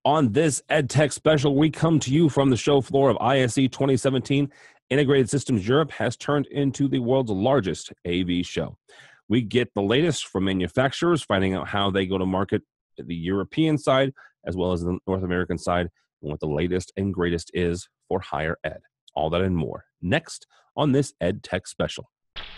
On this EdTech special, we come to you from the show floor of ISE 2017. Integrated Systems Europe has turned into the world's largest AV show. We get the latest from manufacturers, finding out how they go to market the European side as well as the North American side, and what the latest and greatest is for higher ed. All that and more next on this EdTech special.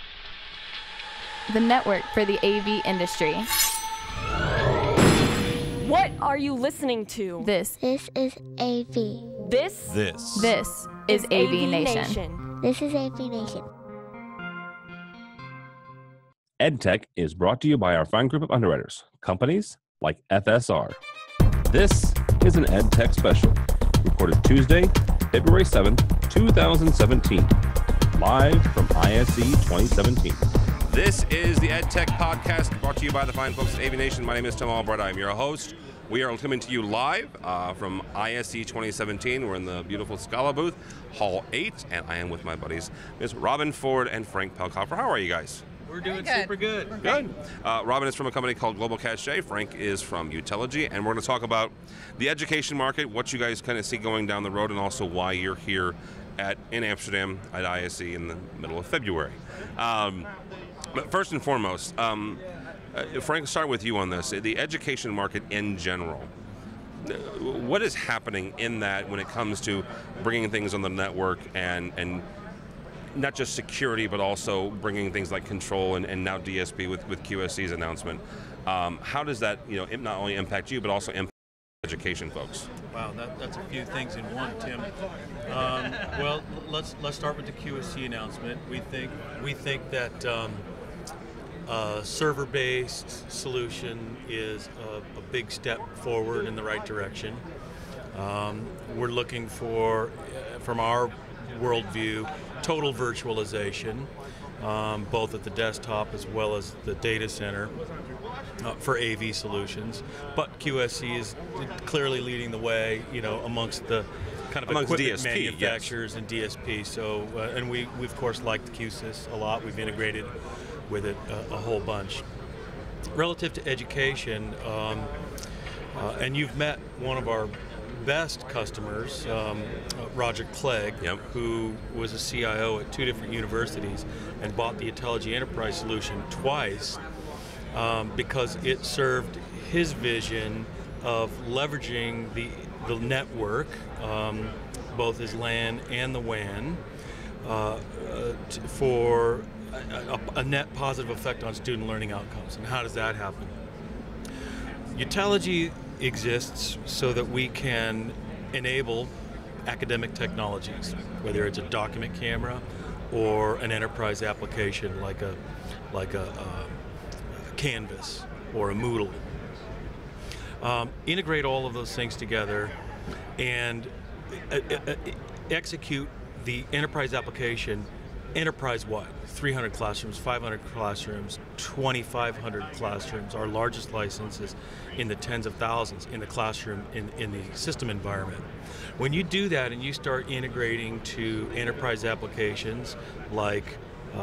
The network for the AV industry. What are you listening to? This is AV. This is AVNation. This is AVNation. EdTech is brought to you by our fine group of underwriters, companies like FSR. This is an EdTech special, recorded Tuesday, February 7th, 2017, live from ISE 2017. This is the EdTech podcast brought to you by the fine folks at AVNation. My name is Tim Albright. I'm your host. We are coming to you live from ISE 2017. We're in the beautiful Scala booth, Hall 8, and I am with my buddies, Ms. Robin Ford and Frank Pelkoffer. How are you guys? We're doing super good. Good. Robin is from a company called Global Cache. Frank is from Utiligy, and we're going to talk about the education market, what you guys kind of see going down the road, and also why you're here in Amsterdam at ISE in the middle of February. But first and foremost, Frank, start with you on this. The education market in general, what is happening in that when it comes to bringing things on the network and not just security, but also bringing things like control and now DSP with QSC's announcement? How does that not only impact you, but also impact education folks? Wow, that's a few things in one, Tim. Well, let's start with the QSC announcement. We think that server-based solution is a big step forward in the right direction. We're looking for, from our worldview, total virtualization, both at the desktop as well as the data center for AV solutions. But QSC is clearly leading the way, amongst the kind of equipment DSP, manufacturers, yes, and DSP. So, and we of course like the QSys a lot. We've integrated with it a whole bunch. Relative to education, and you've met one of our best customers, Roger Clegg, yep, who was a CIO at 2 different universities and bought the Utiligy Enterprise solution twice because it served his vision of leveraging the network, both his LAN and the WAN, for a net positive effect on student learning outcomes. And how does that happen? Utiligy exists so that we can enable academic technologies, whether it's a document camera or an enterprise application like a Canvas or a Moodle. Integrate all of those things together and execute the enterprise application enterprise-wide. 300 classrooms, 500 classrooms, 2,500 classrooms. Our largest license is in the tens of thousands in the classroom, in the system environment. When you do that and you start integrating to enterprise applications like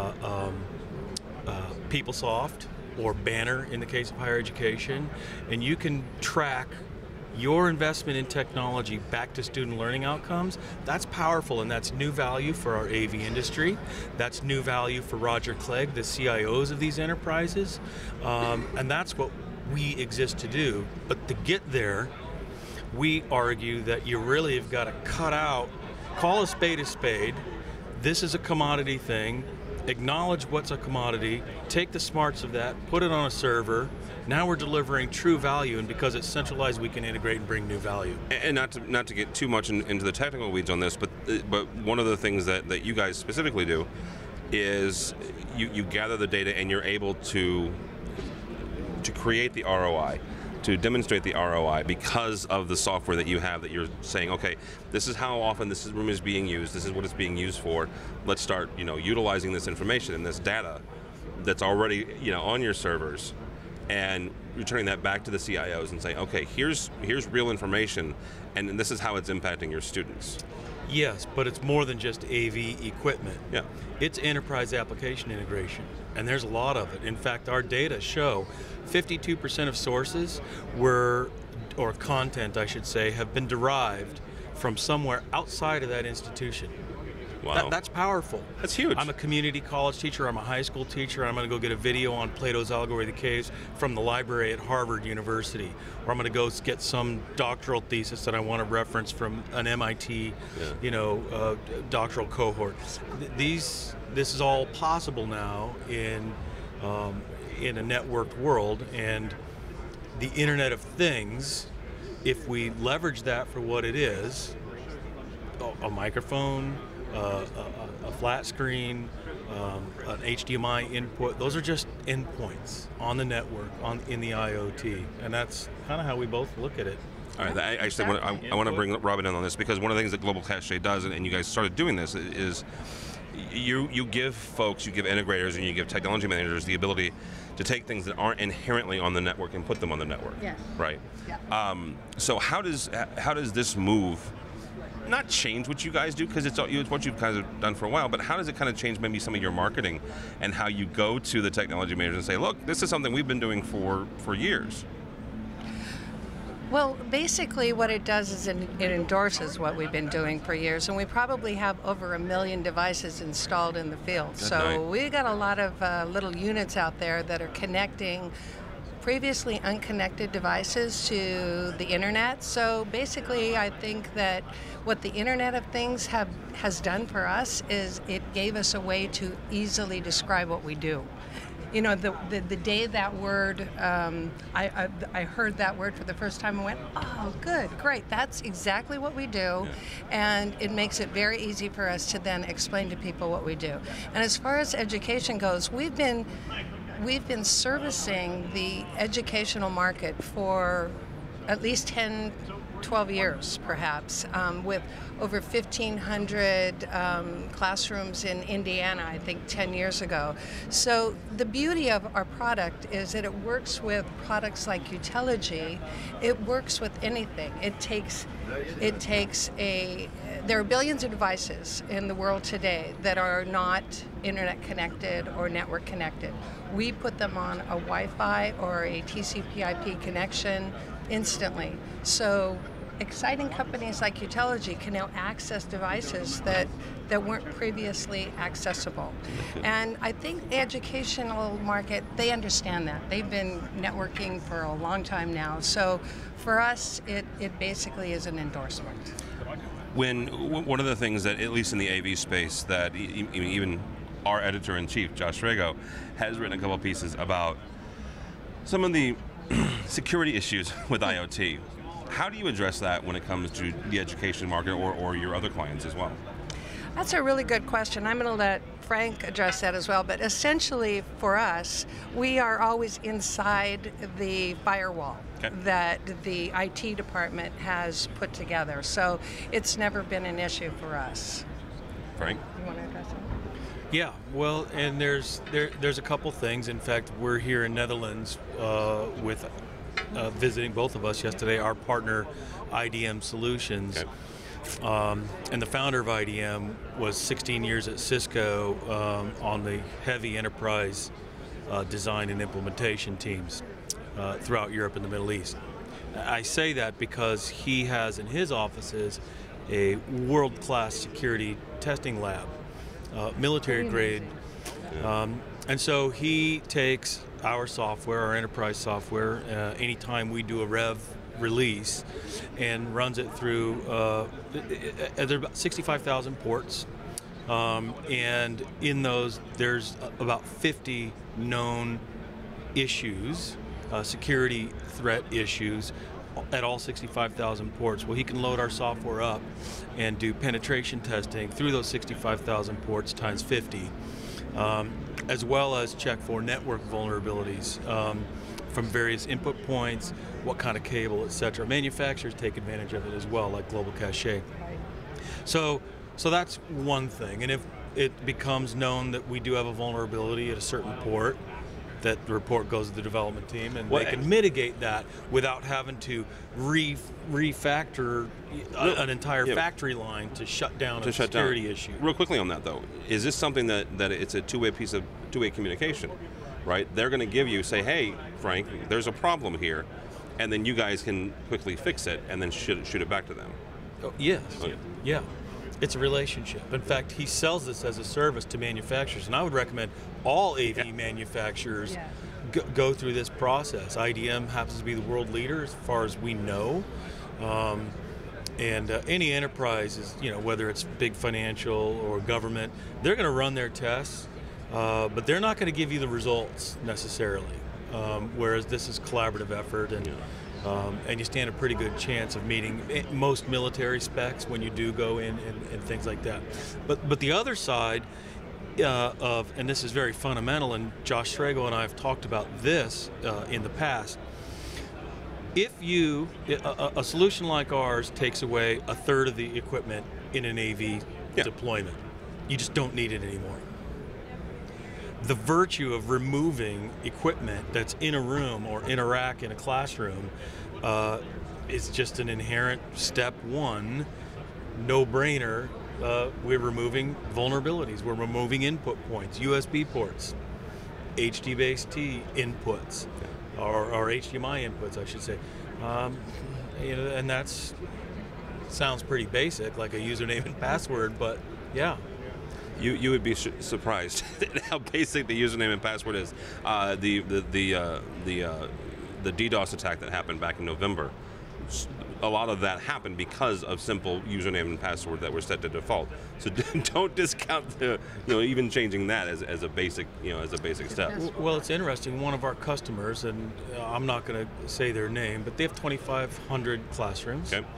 PeopleSoft or Banner in the case of higher education, and you can track your investment in technology back to student learning outcomes, that's powerful, and that's new value for our AV industry. That's new value for Roger Clegg, the CIOs of these enterprises, and that's what we exist to do. But to get there, we argue that you really have got to cut out, call a spade, this is a commodity thing, acknowledge what's a commodity, take the smarts of that, put it on a server. Now we're delivering true value, and because it's centralized, we can integrate and bring new value. And not to get too much into the technical weeds on this, but one of the things that you guys specifically do is you gather the data and you're able to create the ROI, to demonstrate the ROI because of the software that you have, that you're saying, okay, this is how often this room is being used, this is what it's being used for, let's start utilizing this information and this data that's already on your servers, and returning that back to the CIOs and saying, okay, here's real information, and this is how it's impacting your students. Yes, but it's more than just AV equipment. Yeah. It's enterprise application integration, and there's a lot of it. In fact, our data show 52% of sources were or content, I should say, have been derived from somewhere outside of that institution. Wow. That's powerful. That's huge. I'm a community college teacher. I'm a high school teacher. I'm going to go get a video on Plato's Allegory of the Caves from the library at Harvard University. Or I'm going to go get some doctoral thesis that I want to reference from an MIT, doctoral cohort. This is all possible now in a networked world, and the Internet of Things, if we leverage that for what it is, a microphone, a flat screen, an HDMI input, those are just endpoints on the network, in the IoT, and that's kind of how we both look at it. All right, I want to bring Robin in on this, because one of the things that Global Cache does, and you guys started doing this, is you give integrators and you give technology managers the ability to take things that aren't inherently on the network and put them on the network. Yes. Right. Yeah. So how does this move not change what you guys do, because it's what you've kind of done for a while, but how does it kind of change maybe some of your marketing and how you go to the technology managers and say, look, this is something we've been doing for years? Well, basically what it does is it endorses what we've been doing for years, and we probably have over 1 million devices installed in the field. So we got a lot of little units out there that are connecting previously unconnected devices to the internet. So basically I think that what the Internet of Things has done for us is it gave us a way to easily describe what we do. You know, the day that word, I heard that word for the first time and went, oh, good, great, that's exactly what we do. And it makes it very easy for us to then explain to people what we do. And as far as education goes, we've been servicing the educational market for at least 10, 12 years, perhaps, with over 1,500 classrooms in Indiana, I think 10 years ago. So the beauty of our product is that it works with products like Uteligy. It works with anything. There are billions of devices in the world today that are not internet connected or network connected. We put them on a Wi-Fi or a TCP/IP connection instantly. So exciting companies like Uteligy can now access devices that weren't previously accessible. And I think the educational market, they understand that. They've been networking for a long time now. So for us, it basically is an endorsement. One of the things that, at least in the AV space, that even our editor-in-chief, Josh Rago, has written a couple of pieces about some of the security issues with IoT. How do you address that when it comes to the education market or your other clients as well? That's a really good question. I'm going to let Frank address that as well. But essentially, for us, we are always inside the firewall that the IT department has put together. So it's never been an issue for us. Frank? You want to address that? Yeah, well, and there's a couple things. In fact, we're here in Netherlands with visiting both of us yesterday, our partner IDM Solutions. Okay. And the founder of IDM was 16 years at Cisco on the heavy enterprise design and implementation teams throughout Europe and the Middle East. I say that because he has in his offices a world-class security testing lab, military grade. And so he takes our software, our enterprise software, anytime we do a rev release, and runs it through, there are about 65,000 ports, and in those there's about 50 known issues, security threat issues, at all 65,000 ports. Well, he can load our software up and do penetration testing through those 65,000 ports times 50, as well as check for network vulnerabilities from various input points, what kind of cable, etc. Manufacturers take advantage of it as well, like Global Cache. So that's one thing. And if it becomes known that we do have a vulnerability at a certain port, that the report goes to the development team, and they can mitigate that without having to refactor an entire factory line to shut down a security issue. Real quickly on that, though, is this something that it's a two-way communication, right? They're going to give you, say, hey, Frank, there's a problem here. and then you guys can quickly fix it and then shoot it back to them. Oh, yes. Okay. Yeah. It's a relationship. In fact, he sells this as a service to manufacturers, and I would recommend all AV manufacturers go through this process. IDM happens to be the world leader as far as we know. And any enterprise is, whether it's big financial or government, they're going to run their tests, but they're not going to give you the results necessarily. Whereas this is collaborative effort, and you stand a pretty good chance of meeting most military specs when you do go in and things like that. But the other side and this is very fundamental, and Josh Strago and I have talked about this in the past. If a solution like ours takes away a third of the equipment in an AV deployment, you just don't need it anymore. The virtue of removing equipment that's in a room or in a rack in a classroom is just an inherent step one, no-brainer. We're removing vulnerabilities. We're removing input points, USB ports, HD-based-T inputs, or HDMI inputs, I should say. And that's sounds pretty basic, like a username and password, but yeah. You would be surprised at how basic the username and password is. The DDoS attack that happened back in November, a lot of that happened because of simple username and password that were set to default. So don't discount even changing that as a basic step. Well, it's interesting. One of our customers, and I'm not going to say their name, but they have 2,500 classrooms. Okay.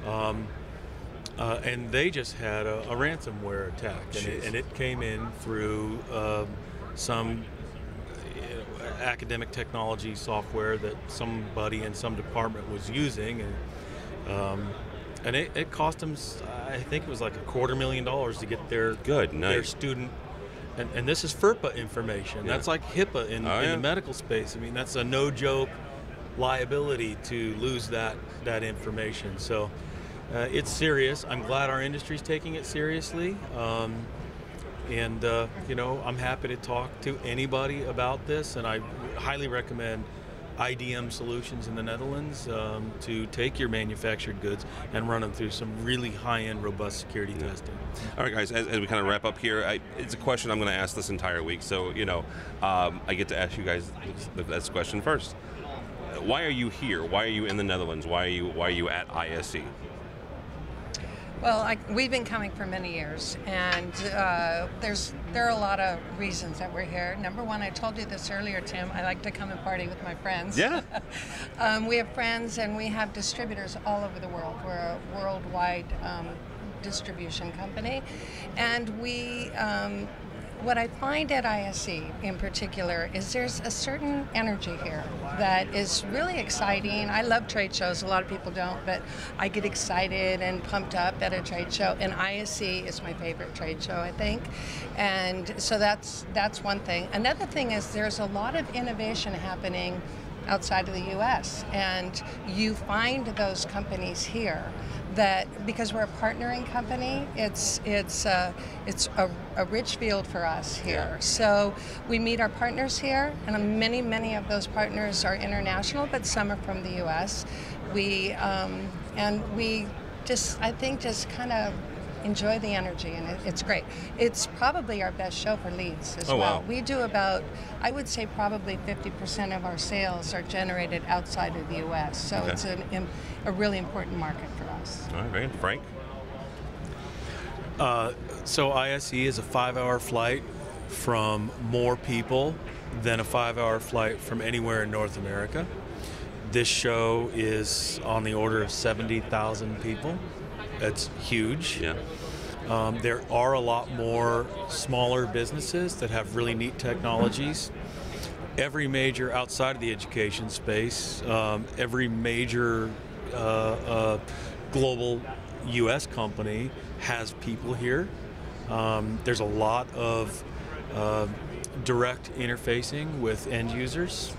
And they just had a ransomware attack, and it came in through some academic technology software that somebody in some department was using, and it cost them, I think it was like $250,000 to get their student. And this is FERPA information. That's like HIPAA in the medical space. I mean, that's a no joke liability to lose that information. So. It's serious. I'm glad our industry's taking it seriously, and I'm happy to talk to anybody about this. And I highly recommend IDM Solutions in the Netherlands to take your manufactured goods and run them through some really high-end, robust security testing. All right, guys. As we kind of wrap up here, it's a question I'm going to ask this entire week. So I get to ask you guys this question first. Why are you here? Why are you in the Netherlands? Why are you at ISE? Well, we've been coming for many years, and there are a lot of reasons that we're here. Number one, I told you this earlier, Tim, I like to come and party with my friends. Yeah. We have friends and we have distributors all over the world. We're a worldwide distribution company, and what I find at ISE in particular is there's a certain energy here that is really exciting. I love trade shows. A lot of people don't, but I get excited and pumped up at a trade show, and ISE is my favorite trade show, I think. And so that's one thing. Another thing is there's a lot of innovation happening outside of the U.S., and you find those companies here. That because we're a partnering company, it's a rich field for us here. Yeah. So we meet our partners here, and many of those partners are international, but some are from the U.S. We just kind of enjoy the energy, and it's great. It's probably our best show for leads as well. Wow. We do about, I would say probably 50% of our sales are generated outside of the U.S., so it's a really important market for us. All right, Frank? So ISE is a 5-hour flight from more people than a 5-hour flight from anywhere in North America. This show is on the order of 70,000 people. That's huge. Yeah. There are a lot more smaller businesses that have really neat technologies. Every major, outside of the education space, every major global U.S. company has people here. There's a lot of direct interfacing with end users.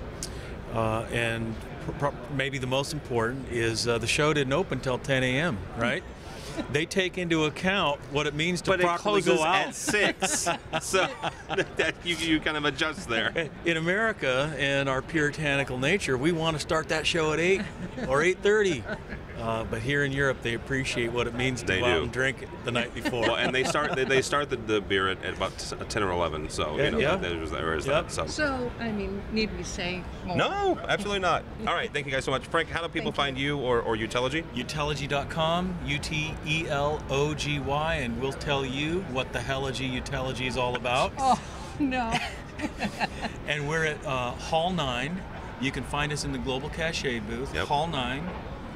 And maybe the most important is the show didn't open until 10 a.m., right? they take into account what it means to But it properly closes go out. at 6, so that you kind of adjust there. In America and our puritanical nature, we want to start that show at 8 or 8:30. But here in Europe, they appreciate what it means to go out and drink it the night before. Well, and they start the beer at about 10 or 11. So there is that. So, I mean, need we say more? No, absolutely not. All right, thank you guys so much, Frank. How do people find you or Utelogy? Utelogy.com, UTELOGY, and we'll tell you what the Utelogy is all about. Oh no. And we're at Hall 9. You can find us in the Global Cache booth, Hall 9.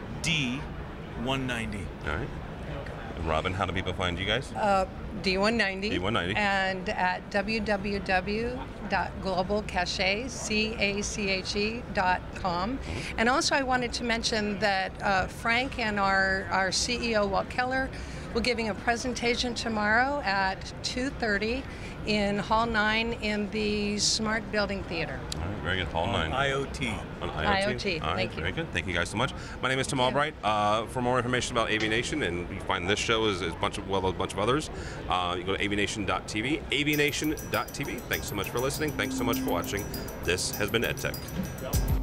D190. All right. And Robin, how do people find you guys? D190. D190. And at www.globalcache.com. And also I wanted to mention that Frank and our CEO, Walt Keller, will be giving a presentation tomorrow at 2:30 in Hall 9 in the Smart Building Theater. All right, very good. Hall 9. IoT. On IoT. IoT. All right, Thank you. Very good. Thank you guys so much. My name is Tim Albright. For more information about AVNation, and you find this show as a bunch of others, you go to avnation.tv. avnation.tv. Thanks so much for listening. Thanks so much for watching. This has been Edtech.